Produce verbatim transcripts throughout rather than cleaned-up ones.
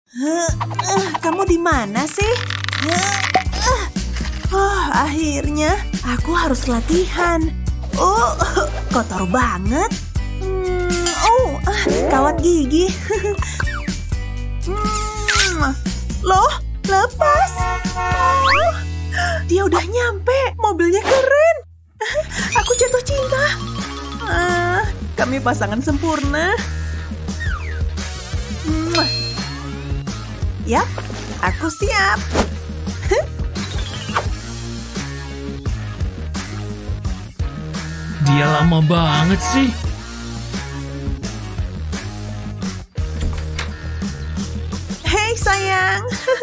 Uh, uh, kamu di mana sih? Uh, uh. Oh, akhirnya aku harus latihan. Oh, kotor banget. Hmm, oh, uh, kawat gigi. hmm, loh, lepas. Oh, dia udah nyampe. Mobilnya keren. Aku jatuh cinta. Uh, kami pasangan sempurna. Yap, aku siap. Dia lama banget sih. Hei sayang.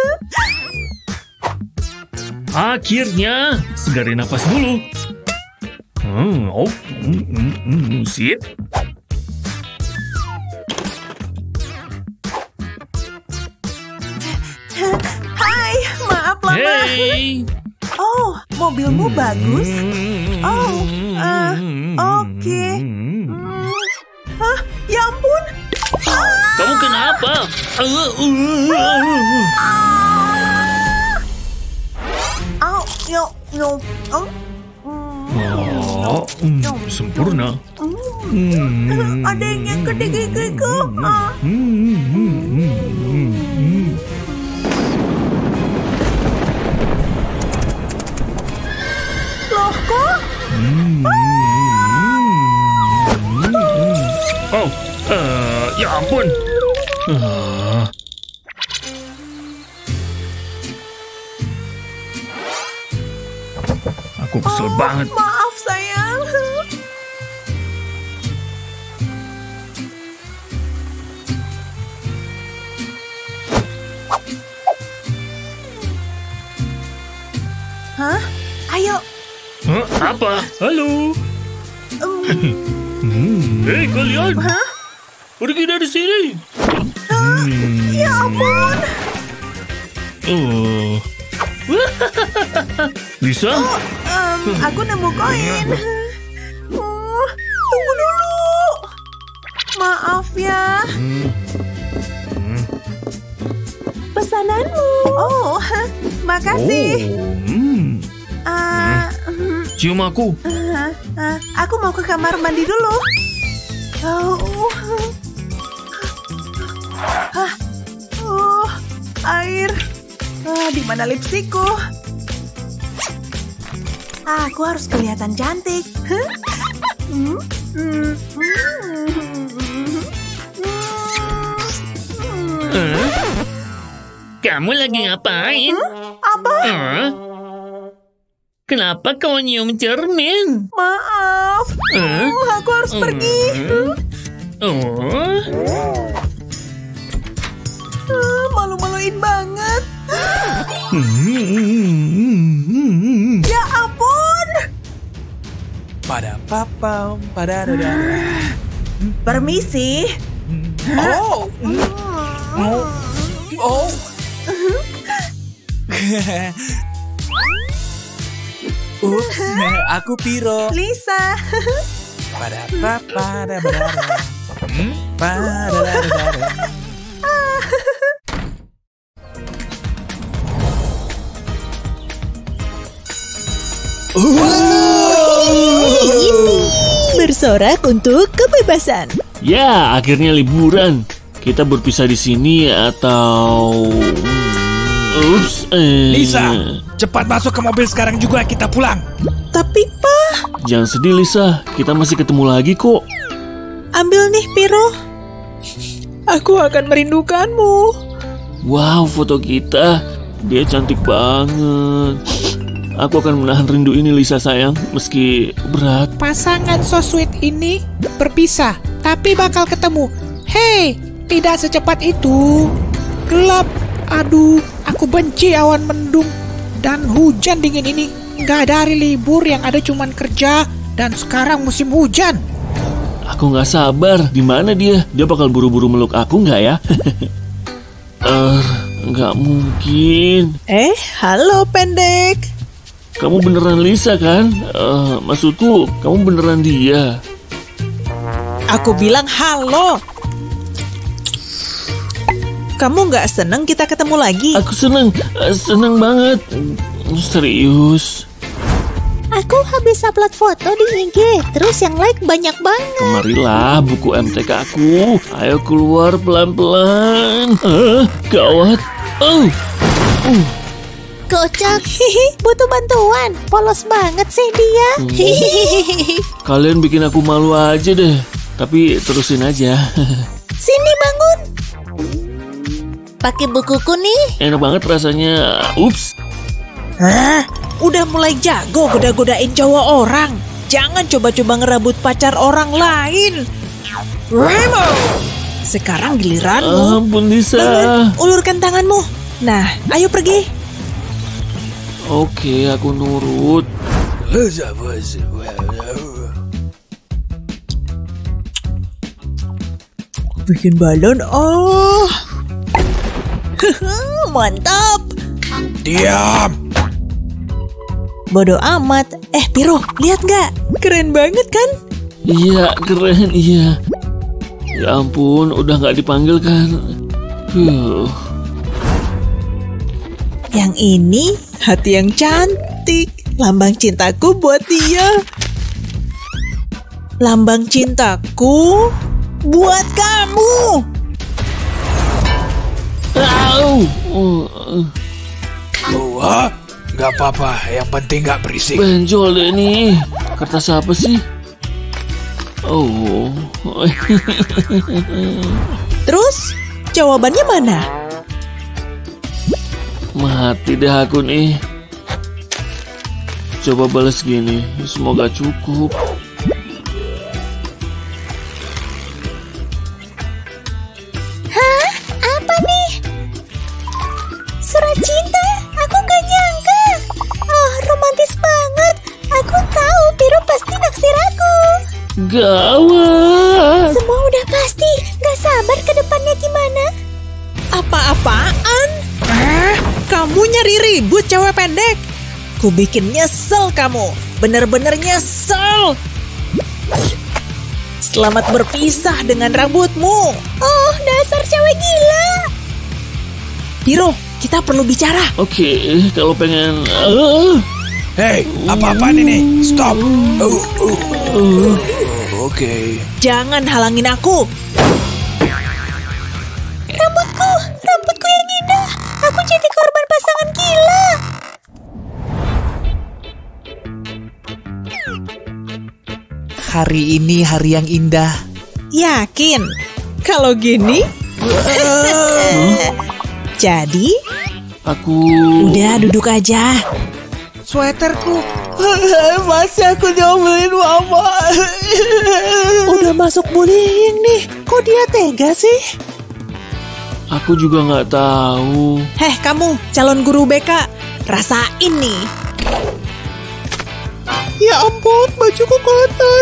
Akhirnya, segarin nafas dulu. Hmm, oh, mm, mm, mm, sip. Hai, maaf lama. Hey. Oh, mobilmu bagus. Oh, uh, oke. Okay. Hmm. Hah, ya ampun. Kamu kenapa? Ah. Oh, yo, yo, oh. Oh, mm, sempurna. Mm. Ada yang gede gigiku. Ah. Loh kok? Oh, uh, ya ampun. Uh. Aku kesel oh, banget. Maaf sayang. Hah? Ayo. Huh, apa? Halo. Um. Hei kalian. Hah? Pergi dari sini. Uh, ya ampun. Oh. Lisa? Oh, um, aku nemu koin. Uh, tunggu dulu. Maaf ya. Pesananmu. Oh, makasih. Oh, hmm. Uh, Cium aku. Uh, uh, aku mau ke kamar mandi dulu. Oh, uh, uh, air. Uh, di mana lipstikku? Aku harus kelihatan cantik. Hmm? Hmm. Uh, kamu lagi ngapain? Hmm? Apa? Uh, kenapa kau nyium cermin? Maaf. Uh, uh, aku harus uh, pergi. Oh. Uh, malu-maluin banget. Ya ampun. Pada papam, pada dada. Permisi. Oh. Oh. Oh. Ups, aku Piro. Lisa. Pada papa, pada pada. Pada dada. Bersorak untuk kebebasan. Ya, akhirnya liburan. Kita berpisah di sini atau... Ups, eh... Lisa, cepat masuk ke mobil sekarang juga, kita pulang. Tapi Pak, jangan sedih Lisa, kita masih ketemu lagi kok. Ambil nih Piro. Aku akan merindukanmu. Wow, foto kita. Dia cantik banget. Aku akan menahan rindu ini Lisa sayang, meski berat. Pasangan so sweet ini berpisah, tapi bakal ketemu. Hei, tidak secepat itu. Gelap, aduh, aku benci awan mendung dan hujan dingin ini. Nggak ada hari libur, yang ada cuman kerja, dan sekarang musim hujan. Aku nggak sabar, di mana dia? Dia bakal buru-buru meluk aku nggak ya? Eh, uh, nggak mungkin. Eh, halo pendek. Kamu beneran Lisa kan? Uh, maksudku, kamu beneran dia. Aku bilang halo. kamu nggak seneng kita ketemu lagi? Aku seneng, seneng banget. Serius. Aku habis upload foto di I G, terus yang like banyak banget. Kemarilah buku M T K aku. Ayo keluar pelan-pelan. Ah, gawat. Oh. Uh. Kocak, hihi, butuh bantuan. Polos banget sih dia. Hmm. Kalian bikin aku malu aja deh. Tapi terusin aja. Sini bangun. Pakai bukuku nih. Enak banget rasanya. Ups. Hah? Udah mulai jago goda-godain cowok orang. Jangan coba-coba ngerebut pacar orang lain. Remo! Sekarang giliranmu. Ampun Lisa. Bangun, ulurkan tanganmu. Nah, ayo pergi. Oke, aku nurut. Bikin balon, oh. Mantap. Diam. Bodoh amat. Eh, Piro, lihat nggak? Keren banget kan? Iya, keren, iya. Ya ampun, udah nggak dipanggil kan? Huh. Yang ini hati yang cantik. Lambang cintaku buat dia. Lambang cintaku buat kamu. Au. Oh. Wah, nggak apa-apa. Yang penting nggak berisik. Benjol deh ini. Kertas apa sih? Oh. Terus, jawabannya mana? Mati deh aku nih. Coba balas gini. Semoga cukup. Hah? Apa nih? Surat cinta? Aku gak nyangka. Oh, romantis banget. Aku tahu Piro pasti naksir aku. Gawat. Semua udah pasti. Gak sabar ke depannya gimana. Apa-apaan? Ah, kamu nyari ribut cewek pendek. Ku bikin nyesel kamu. Bener-bener nyesel. Selamat berpisah dengan rambutmu. Oh, dasar cewek gila. Piro, kita perlu bicara. Oke, kalau pengen. Uh. Hei, apa-apaan ini? Stop. Oh, oh. Uh. Oke. Jangan halangin aku. Rambutku, rambutku yang indah. Aku jadi korban pasangan gila. Hari ini hari yang indah. Yakin? Kalau gini? Jadi? Aku. Udah duduk aja. Sweaterku. Masih aku diomelin mama. Udah masuk bullying nih. Kok dia tega sih? Aku juga nggak tahu. Heh kamu, calon guru B K. Rasain nih. Ya ampun, bajuku kotor.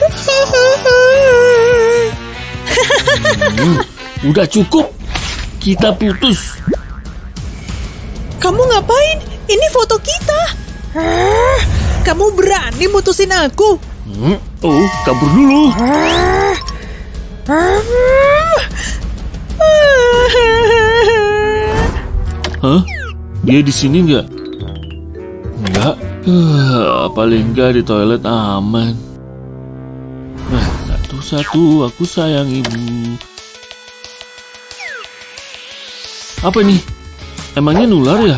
Hmm, udah cukup. Kita putus. Kamu ngapain? Ini foto kita. Kamu berani mutusin aku? Hmm, oh, kabur dulu. Hah? Dia di sini nggak? Nggak. Uh, paling nggak di toilet aman. Nah, satu-satu aku sayang ibu. Apa nih? Emangnya nular ya?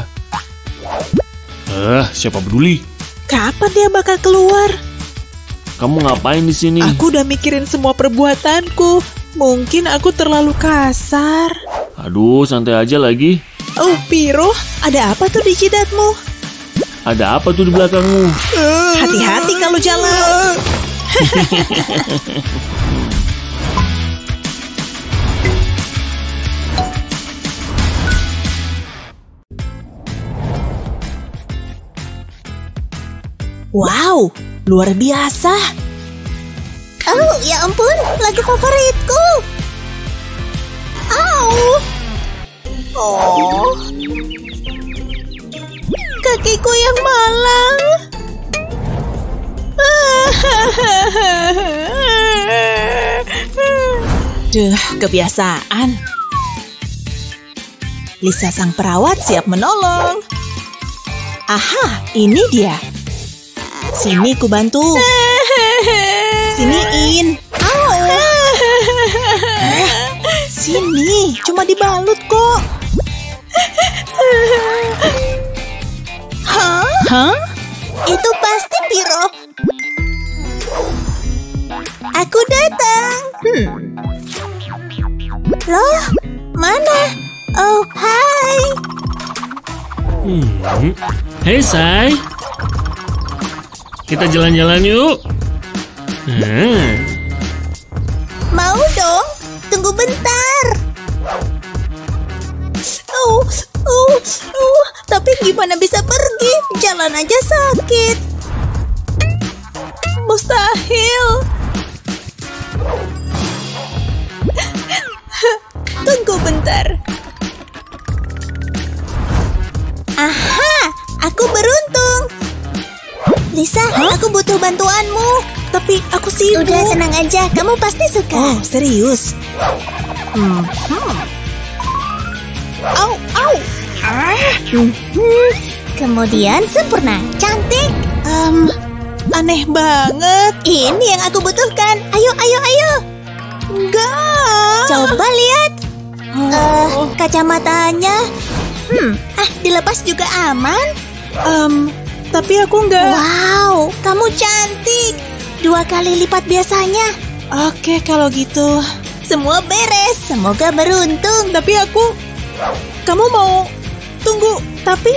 Ah, siapa peduli? Kapan dia bakal keluar? Kamu ngapain di sini? Aku udah mikirin semua perbuatanku. Mungkin aku terlalu kasar. Aduh, santai aja lagi. Oh, Piro, ada apa tuh di jidatmu? Ada apa tuh di belakangmu? Hati-hati kalau jalan. Wow, luar biasa. Oh, ya ampun, lagu favoritku. Au. Oh. Kakiku yang malang. Duh, kebiasaan. Lisa sang perawat siap menolong. Aha, ini dia. Sini ku bantu. Siniin. Au. Eh, sini, cuma dibalut kok. Hah? Hah? Itu pasti Piro. Aku datang. Hmm. Loh, mana? Oh, hai. Hmm. Hei, Sai. Kita jalan-jalan yuk. Hmm. Mau dong? Tunggu bentar. Oh, oh, oh. Tapi gimana bisa pergi? Jalan aja sakit. Mustahil. Tunggu bentar. Aha, aku beruntung. Lisa, aku butuh bantuanmu. Tapi aku sibuk. Udah, tenang aja, kamu pasti suka. Oh, serius? Hmm. hmm. Au, au. Ah. Hmm, Kemudian sempurna, cantik. Um, aneh banget. Ini yang aku butuhkan. Ayo, ayo, ayo. Enggak. Coba lihat. Eh, Oh. kacamatanya. Hmm, ah, dilepas juga aman. Um, tapi aku enggak. Wow, kamu cantik. Dua kali lipat biasanya. Oke, kalau gitu. Semua beres. Semoga beruntung. Tapi aku... Kamu mau... Tunggu, tapi...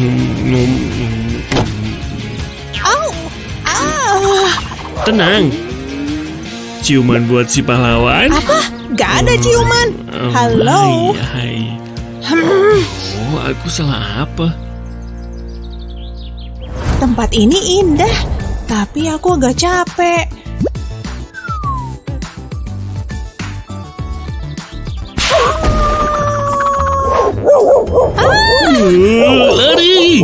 Au! Ah! Tenang. Ciuman buat si pahlawan. Apa? Gak ada ciuman. Oh, Halo? Hai, hai. Hmm, Oh, aku salah apa? tempat ini indah, tapi aku agak capek. Uh, lari!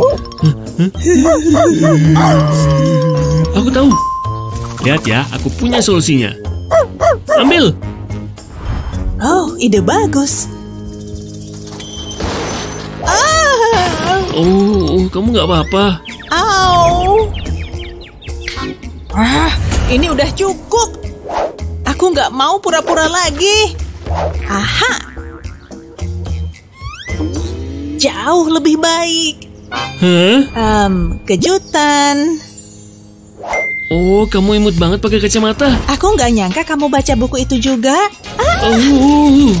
Aku tahu. Lihat ya, aku punya solusinya. Ambil. Oh, ide bagus. Ah! Oh, kamu nggak apa-apa. Au! Ah, ini udah cukup. Aku nggak mau pura-pura lagi. Aha! Jauh lebih baik. Hah? Um, kejutan. Oh, kamu imut banget pakai kacamata. Aku nggak nyangka kamu baca buku itu juga. Oh,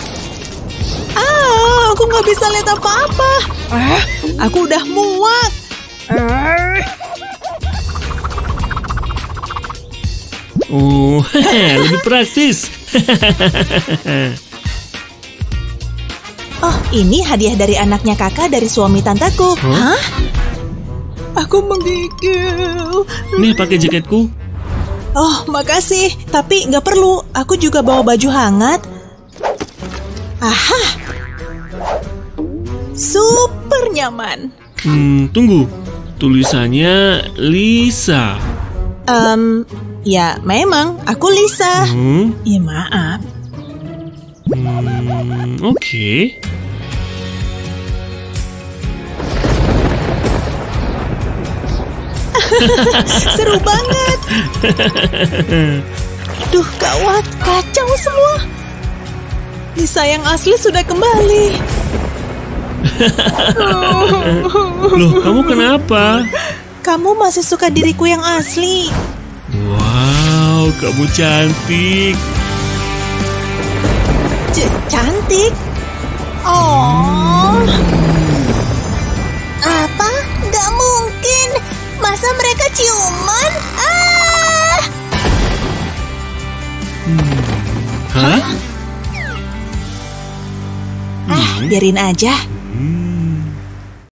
Ah, aku nggak bisa lihat apa-apa. Ah, aku udah muak. Ah. oh, lebih praktis. Oh, ini hadiah dari anaknya kakak dari suami tanteku. Hah? Hah? Aku menggigil. Nih, pakai jaketku. Oh, makasih. Tapi nggak perlu. Aku juga bawa baju hangat. Aha. Super nyaman. Hmm, tunggu. Tulisannya Lisa. Um, ya memang aku Lisa. Hmm, Ya maaf. hmm, oke. Seru banget. Duh, gawat. Kacau semua. Lisa yang asli sudah kembali. Loh, kamu kenapa? Kamu masih suka diriku yang asli. Wow, kamu cantik. C- cantik. Oh. Apa? Gak mungkin. Masa mereka ciuman? Ah! Hah? Ah, biarin aja.